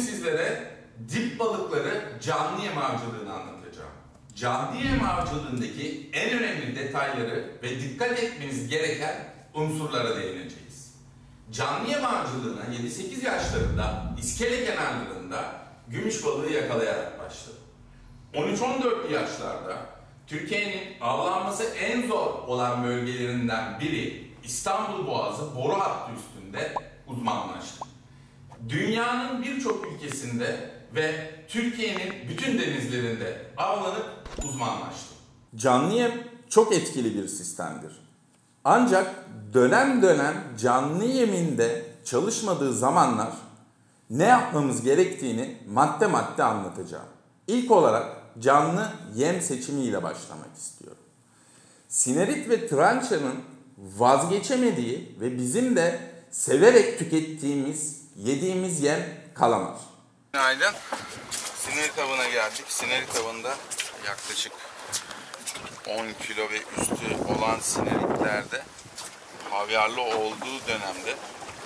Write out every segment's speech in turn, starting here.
sizlere dip balıkları canlı yem avcılığını anlatacağım. Canlı yem avcılığındaki en önemli detayları ve dikkat etmeniz gereken unsurlara değineceğiz. Canlı yem avcılığına 7-8 yaşlarında iskele kenarlarında gümüş balığı yakalayarak başladı. 13-14 yaşlarda Türkiye'nin avlanması en zor olan bölgelerinden biri İstanbul Boğazı boru hattı üstünde uzmanlaştı. Dünyanın birçok ülkesinde ve Türkiye'nin bütün denizlerinde avlanıp uzmanlaştı. Canlı yem çok etkili bir sistemdir. Ancak dönem dönem canlı yeminde çalışmadığı zamanlar ne yapmamız gerektiğini madde madde anlatacağım. İlk olarak canlı yem seçimiyle başlamak istiyorum. Sinerit ve trançanın vazgeçemediği ve bizim de severek tükettiğimiz, yediğimiz yem kalamar. Günaydın. Sinerit avına geldik. Sinerit avında yaklaşık 10 kilo ve üstü olan sineritlerde havyarlı olduğu dönemde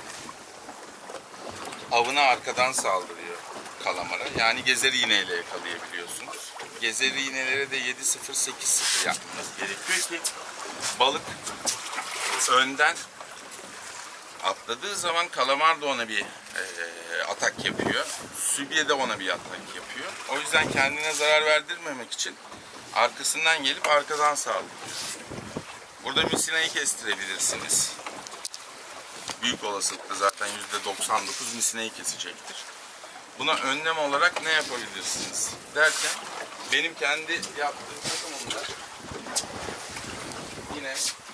avına arkadan saldırıyor kalamara. Yani gezer iğneyle yakalayabiliyorsunuz. Gezer iğnelere de 7-0-8-0 yapmanız gerekiyor ki balık önden atladığı zaman kalamar da ona bir atak yapıyor. Sübye de ona bir atak yapıyor. O yüzden kendine zarar verdirmemek için arkasından gelip arkadan saldırıyor. Burada misinayı kestirebilirsiniz. Büyük olasılıkla zaten %99 misinayı kesecektir. Buna önlem olarak ne yapabilirsiniz derken benim kendi yaptığım takımımda yine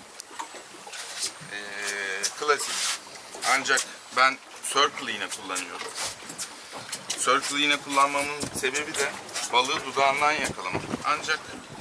klasik. Ancak ben circle iğne kullanıyorum. Circle iğne kullanmamın sebebi de balığı dudağından yakalamak. Ancak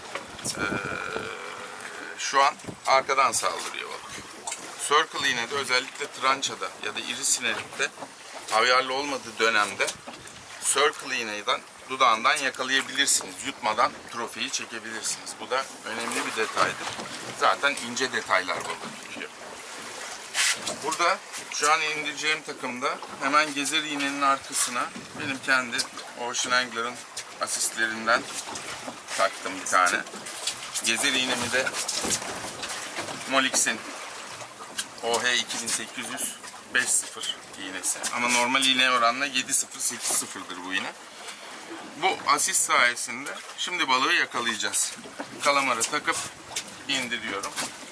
şu an arkadan saldırıyor balık. Circle iğnede özellikle trançada ya da iri sineritte havyarlı olmadığı dönemde circle iğneden dudağından yakalayabilirsiniz. Yutmadan trofeyi çekebilirsiniz. Bu da önemli bir detaydır. Zaten ince detaylar balık tutuyor. Burada şu an indireceğim takımda hemen gezer iğnenin arkasına benim kendi Ocean Angler'ın asistlerinden taktım bir tane. Gezer iğnemi de Molix'in OH 2800 5.0 iğnesi. Ama normal iğneye oranla 7.0-8.0'dır bu iğne. Bu asist sayesinde şimdi balığı yakalayacağız. Kalamarı takıp indiriyorum.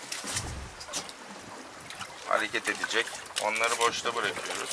Hareket edecek. Onları boşta bırakıyoruz.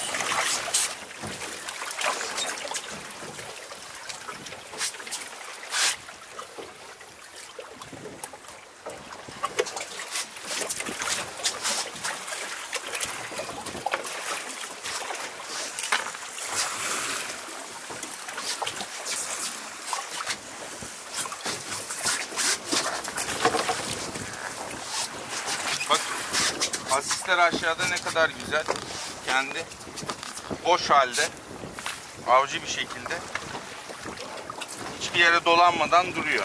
Bak, asistler aşağıda ne kadar güzel. Kendi boş halde, avcı bir şekilde hiçbir yere dolanmadan duruyor.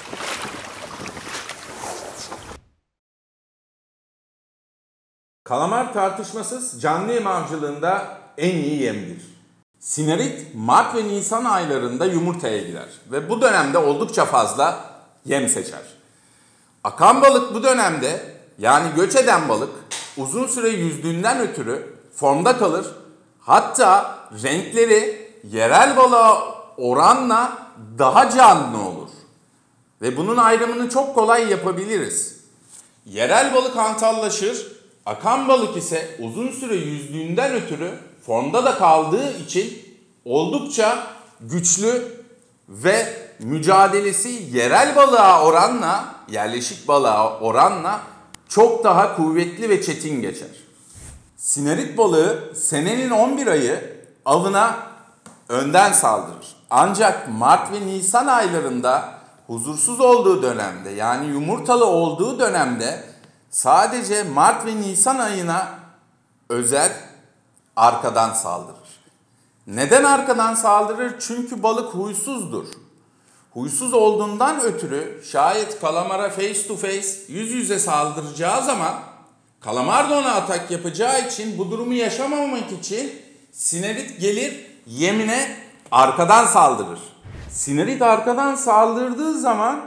Kalamar tartışmasız canlı yem avcılığında en iyi yemdir. Sinerit Mart ve Nisan aylarında yumurtaya girer ve bu dönemde oldukça fazla yem seçer. Akan balık bu dönemde, yani göç eden balık uzun süre yüzdüğünden ötürü formda kalır. Hatta renkleri yerel balığa oranla daha canlı olur. Ve bunun ayrımını çok kolay yapabiliriz. Yerel balık hantallaşır, akan balık ise uzun süre yüzdüğünden ötürü formda da kaldığı için oldukça güçlü ve mücadelesi yerel balığa oranla, yerleşik balığa oranla çok daha kuvvetli ve çetin geçer. Sinerit balığı senenin 11 ayı avına önden saldırır. Ancak Mart ve Nisan aylarında huzursuz olduğu dönemde, yani yumurtalı olduğu dönemde sadece Mart ve Nisan ayına özel arkadan saldırır. Neden arkadan saldırır? Çünkü balık huysuzdur. Huysuz olduğundan ötürü şayet kalamara face to face, yüz yüze saldıracağı zaman kalamar da ona atak yapacağı için bu durumu yaşamamak için sinerit gelir yemine arkadan saldırır. Sinerit arkadan saldırdığı zaman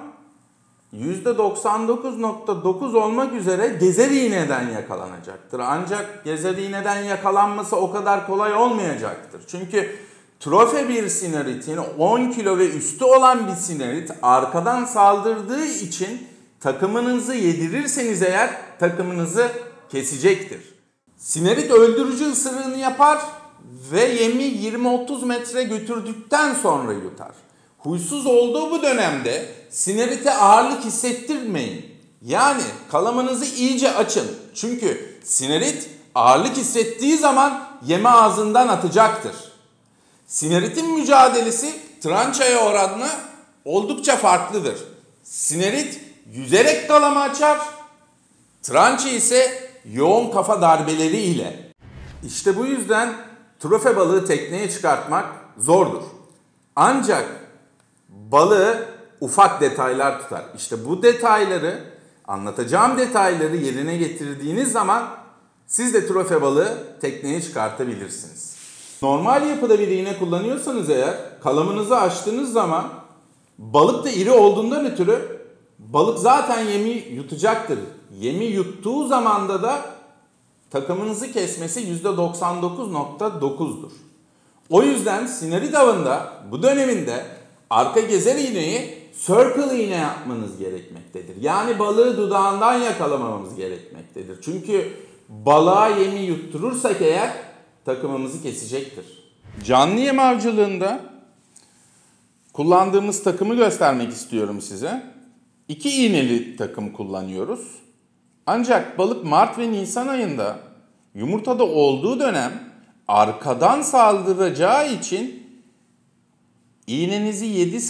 %99.9 olmak üzere gezer iğneden yakalanacaktır. Ancak gezer iğneden yakalanması o kadar kolay olmayacaktır. Çünkü trofe bir sineritin 10 kilo ve üstü olan bir sinerit arkadan saldırdığı için takımınızı yedirirseniz eğer takımınızı kesecektir. Sinerit öldürücü ısırığını yapar ve yemi 20-30 metre götürdükten sonra yutar. Huysuz olduğu bu dönemde sinerite ağırlık hissettirmeyin. Yani kalamanızı iyice açın. Çünkü sinerit ağırlık hissettiği zaman yemi ağzından atacaktır. Sineritin mücadelesi trançaya oranla oldukça farklıdır. Sinerit yüzerek kalama açar, trança ise yoğun kafa darbeleri ile. İşte bu yüzden trofe balığı tekneye çıkartmak zordur. Ancak balığı ufak detaylar tutar. İşte bu detayları, anlatacağım detayları yerine getirdiğiniz zaman siz de trofe balığı tekneye çıkartabilirsiniz. Normal yapıda bir iğne kullanıyorsanız eğer kalamınızı açtığınız zaman balık da iri olduğundan ötürü balık zaten yemi yutacaktır. Yemi yuttuğu zamanda da takımınızı kesmesi %99.9'dur. O yüzden sinerit avında bu döneminde arka gezer iğneyi circle iğne yapmanız gerekmektedir. Yani balığı dudağından yakalamamamız gerekmektedir. Çünkü balığa yemi yutturursak eğer takımımızı kesecektir. Canlı yem avcılığında kullandığımız takımı göstermek istiyorum size. 2 iğneli takım kullanıyoruz. Ancak balık Mart ve Nisan ayında yumurtada olduğu dönem arkadan saldıracağı için iğnenizi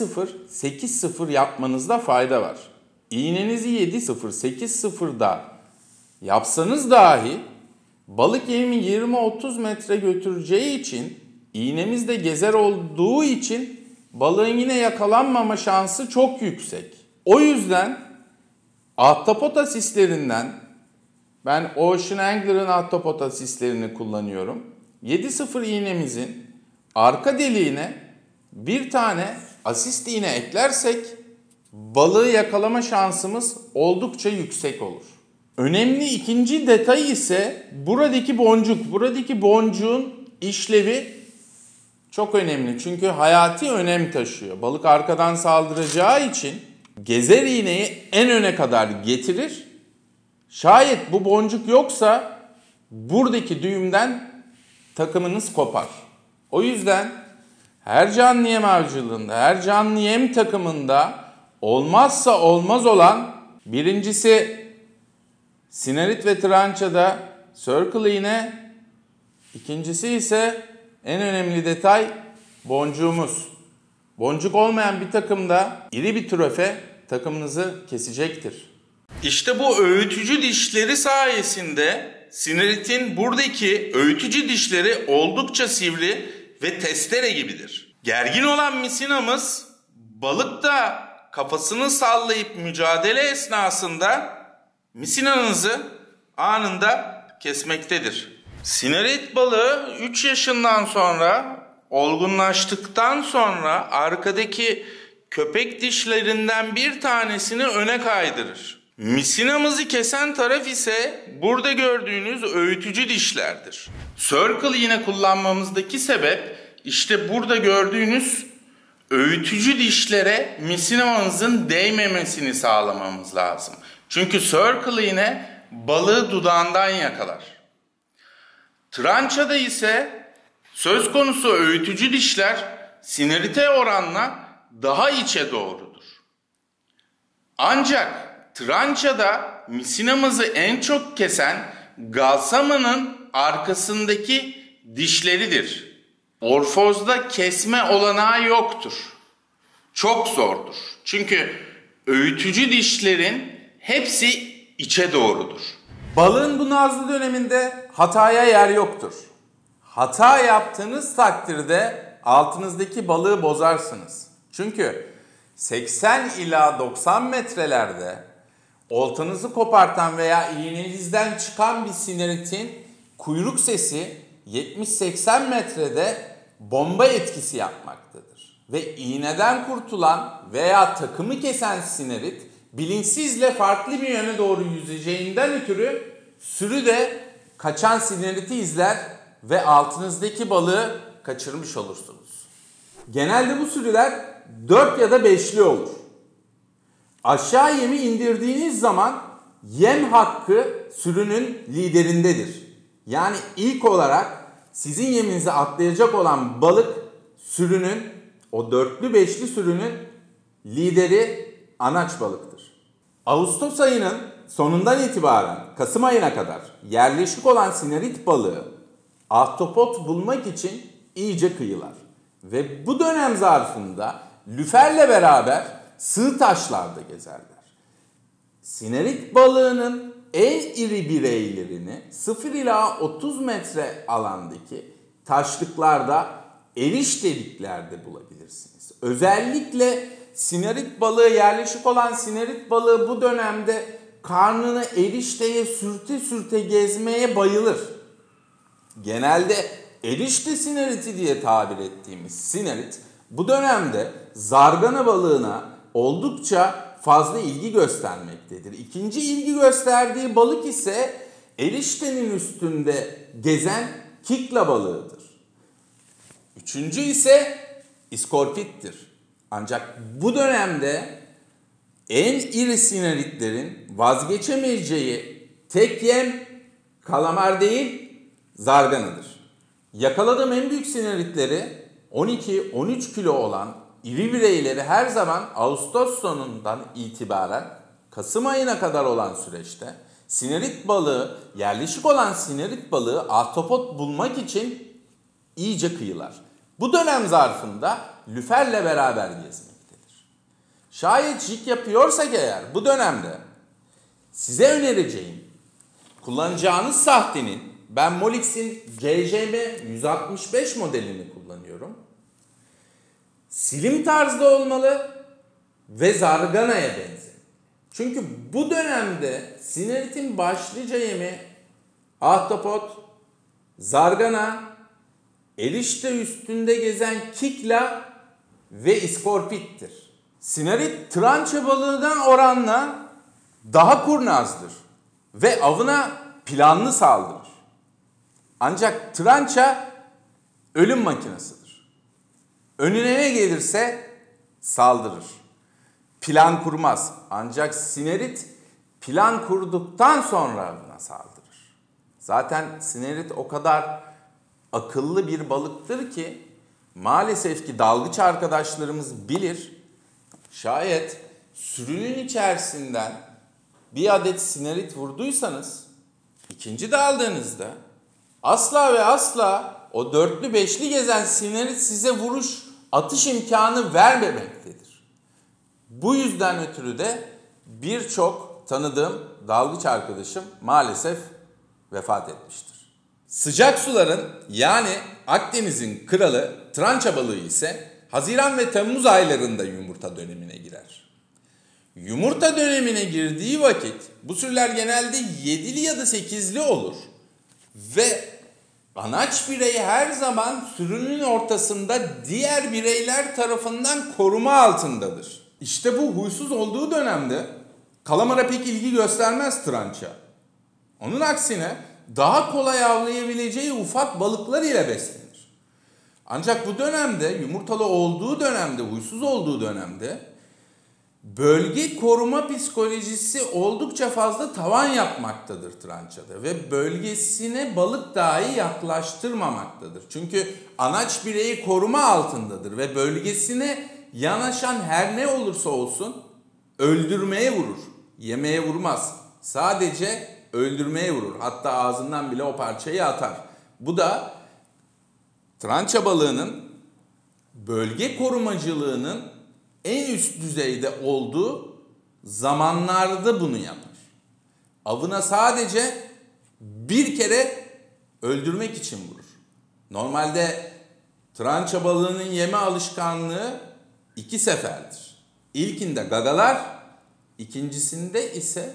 7-0-8-0 yapmanızda fayda var. İğnenizi 7-0-8-0'da yapsanız dahi balık yemi 20-30 metre götüreceği için iğnemiz de gezer olduğu için balığın yine yakalanmama şansı çok yüksek. O yüzden ahtapot asislerinden ben Ocean Angler'ın ahtapot asistlerini kullanıyorum. 7-0 iğnemizin arka deliğine bir tane asist iğne eklersek balığı yakalama şansımız oldukça yüksek olur. Önemli ikinci detay ise buradaki boncuk. Buradaki boncuğun işlevi çok önemli. Çünkü hayati önem taşıyor. Balık arkadan saldıracağı için gezer iğneyi en öne kadar getirir. Şayet bu boncuk yoksa buradaki düğümden takımınız kopar. O yüzden her canlı yem avcılığında, her canlı yem takımında olmazsa olmaz olan birincisi sinerit ve trançada circle iğne, ikincisi ise en önemli detay boncuğumuz. Boncuk olmayan bir takımda iri bir trofe takımınızı kesecektir. İşte bu öğütücü dişleri sayesinde sineritin buradaki öğütücü dişleri oldukça sivri ve testere gibidir. Gergin olan misinamız balık da kafasını sallayıp mücadele esnasında misinanızı anında kesmektedir. Sinerit balığı 3 yaşından sonra olgunlaştıktan sonra arkadaki köpek dişlerinden bir tanesini öne kaydırır. Misinamızı kesen taraf ise burada gördüğünüz öğütücü dişlerdir. Circle iğne kullanmamızdaki sebep işte burada gördüğünüz öğütücü dişlere misinamızın değmemesini sağlamamız lazım. Çünkü circle iğne balığı dudağından yakalar. Trançada ise söz konusu öğütücü dişler sinerite oranla daha içe doğrudur. Ancak trançada misinamızı en çok kesen galsamanın arkasındaki dişleridir. Orfozda kesme olanağı yoktur. Çok zordur. Çünkü öğütücü dişlerin hepsi içe doğrudur. Balığın bu nazlı döneminde hataya yer yoktur. Hata yaptığınız takdirde altınızdaki balığı bozarsınız. Çünkü 80 ila 90 metrelerde oltanızı kopartan veya iğnenizden çıkan bir sineritin kuyruk sesi 70-80 metrede bomba etkisi yapmaktadır. Ve iğneden kurtulan veya takımı kesen sinerit bilinçsizle farklı bir yöne doğru yüzeceğinden ötürü sürü de kaçan sineriti izler ve altınızdaki balığı kaçırmış olursunuz. Genelde bu sürüler 4 ya da 5'li olur. Aşağı yemi indirdiğiniz zaman yem hakkı sürünün liderindedir. Yani ilk olarak sizin yeminize atlayacak olan balık sürünün, o 4'lü 5'li sürünün lideri anaç balıktır. Ağustos ayının sonundan itibaren Kasım ayına kadar yerleşik olan sinerit balığı ahtapot bulmak için iyice kıyılar. Ve bu dönem zarfında lüferle beraber sığ taşlarda gezerler. Sinerit balığının en iri bireylerini 0 ila 30 metre alandaki taşlıklarda, eriş deliklerde bulabilirsiniz. Özellikle sinerit balığı, yerleşik olan sinerit balığı bu dönemde karnını erişteye sürte sürte gezmeye bayılır. Genelde erişte sineriti diye tabir ettiğimiz sinerit bu dönemde zargana balığına oldukça fazla ilgi göstermektedir. İkinci ilgi gösterdiği balık ise eriştenin üstünde gezen kikla balığıdır. Üçüncü ise iskorpittir. Ancak bu dönemde en iri sineritlerin vazgeçemeyeceği tek yem kalamar değil, zarganadır. Yakaladığım en büyük sineritleri 12-13 kilo olan iri bireyleri her zaman Ağustos sonundan itibaren Kasım ayına kadar olan süreçte sinerit balığı, yerleşik olan sinerit balığı ahtapot bulmak için iyice kıyılar. Bu dönem zarfında lüferle beraber gezmektedir. Şayet jig yapıyorsak eğer bu dönemde size önereceğim kullanacağınız sahtenin, ben Molix'in CJM 165 modelini kullanıyorum. Silim tarzda olmalı ve zarganaya benzer. Çünkü bu dönemde sineritin başlıca yemi ahtapot, zargana, erişte üstünde gezen kikla ve iskorpittir. Sinerit trança balığından oranla daha kurnazdır ve avına planlı saldırır. Ancak trança ölüm makinesidir. Önüne ne gelirse saldırır. Plan kurmaz. Ancak sinerit plan kurduktan sonra avına saldırır. Zaten sinerit o kadar akıllı bir balıktır ki maalesef ki dalgıç arkadaşlarımız bilir. Şayet sürünün içerisinden bir adet sinerit vurduysanız ikinci daldığınızda asla ve asla o dörtlü beşli gezen sinerit size vuruş, atış imkanı vermemektedir. Bu yüzden ötürü de birçok tanıdığım dalgıç arkadaşım maalesef vefat etmiştir. Sıcak suların yani Akdeniz'in kralı trança balığı ise Haziran ve Temmuz aylarında yumurta dönemine girer. Yumurta dönemine girdiği vakit bu sürüler genelde 7'li ya da 8'li olur ve anaç birey her zaman sürünün ortasında diğer bireyler tarafından koruma altındadır. İşte bu huysuz olduğu dönemde kalamara pek ilgi göstermez trança. Onun aksine daha kolay avlayabileceği ufak balıklar ile beslenir. Ancak bu dönemde, yumurtalı olduğu dönemde, huysuz olduğu dönemde bölge koruma psikolojisi oldukça fazla tavan yapmaktadır trançada ve bölgesine balık dahi yaklaştırmamaktadır. Çünkü anaç bireyi koruma altındadır ve bölgesine yanaşan her ne olursa olsun öldürmeye vurur, yemeye vurmaz. Sadece öldürmeye vurur. Hatta ağzından bile o parçayı atar. Bu da trança balığının bölge korumacılığının en üst düzeyde olduğu zamanlarda bunu yapar. Avına sadece bir kere öldürmek için vurur. Normalde trança balığının yeme alışkanlığı 2 seferdir. İlkinde gagalar, ikincisinde ise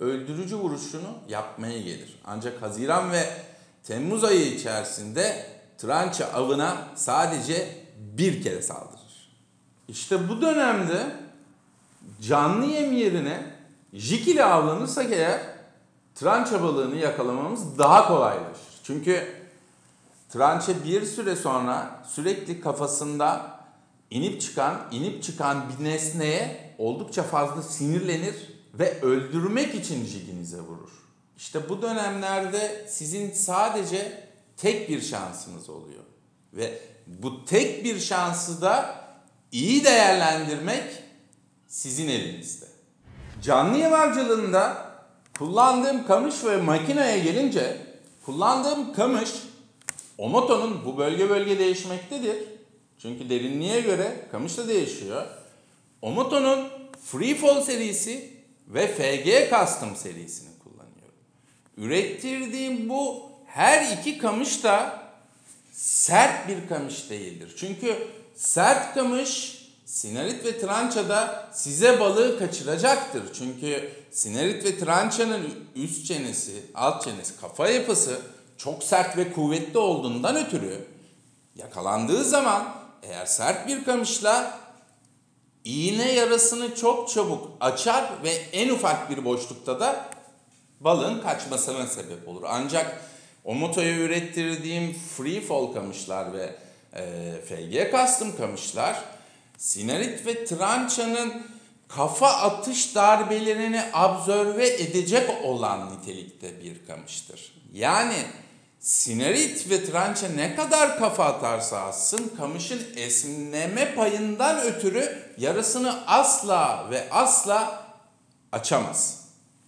öldürücü vuruşunu yapmaya gelir. Ancak Haziran ve Temmuz ayı içerisinde trança avına sadece bir kere saldırır. İşte bu dönemde canlı yem yerine jig ile avlanırsak eğer trança balığını yakalamamız daha kolaylaşır. Çünkü trança bir süre sonra sürekli kafasında inip çıkan bir nesneye oldukça fazla sinirlenir ve öldürmek için jiginize vurur. İşte bu dönemlerde sizin sadece tek bir şansınız oluyor. Ve bu tek bir şansı da iyi değerlendirmek sizin elinizde. Canlı yem avcılığında kullandığım kamış ve makineye gelince kullandığım kamış Omoto'nun bu bölge değişmektedir. Çünkü derinliğe göre kamış da değişiyor. Omoto'nun Freefall serisi ve FG Custom serisini kullanıyorum. Ürettirdiğim bu her iki kamış da sert bir kamış değildir. Çünkü sert kamış sinarit ve trançada size balığı kaçıracaktır. Çünkü sinarit ve trançanın üst çenesi, alt çenesi, kafa yapısı çok sert ve kuvvetli olduğundan ötürü yakalandığı zaman eğer sert bir kamışla iğne yarasını çok çabuk açar ve en ufak bir boşlukta da balığın kaçmasına sebep olur. Ancak Omoto'ya ürettirdiğim Freefall kamışlar ve FG Custom kamışlar sinarit ve trançanın kafa atış darbelerini absorbe edecek olan nitelikte bir kamıştır. Yani sinarit ve trança ne kadar kafa atarsa atsın kamışın esneme payından ötürü yarasını asla ve asla açamaz.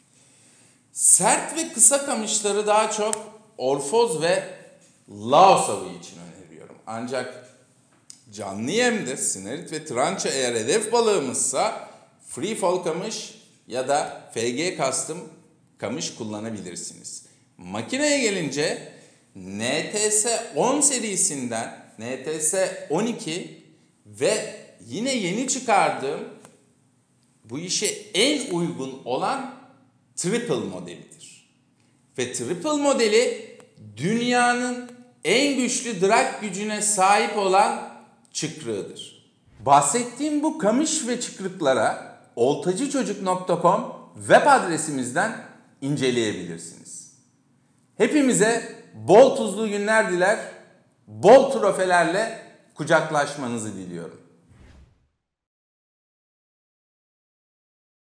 Sert ve kısa kamışları daha çok orfoz ve laos avı için öneriyorum. Ancak canlı yemde sinarit ve trança eğer hedef balığımızsa Freefall kamış ya da FG Custom kamış kullanabilirsiniz. Makineye gelince NTS 10 serisinden NTS 12 ve yine yeni çıkardığım bu işe en uygun olan Triple modelidir. Ve Triple modeli dünyanın en güçlü drag gücüne sahip olan çıkrığıdır. Bahsettiğim bu kamış ve çıkrıklara oltacıçocuk.com web adresimizden inceleyebilirsiniz. Hepimize bol tuzlu günler diler, bol trofelerle kucaklaşmanızı diliyorum.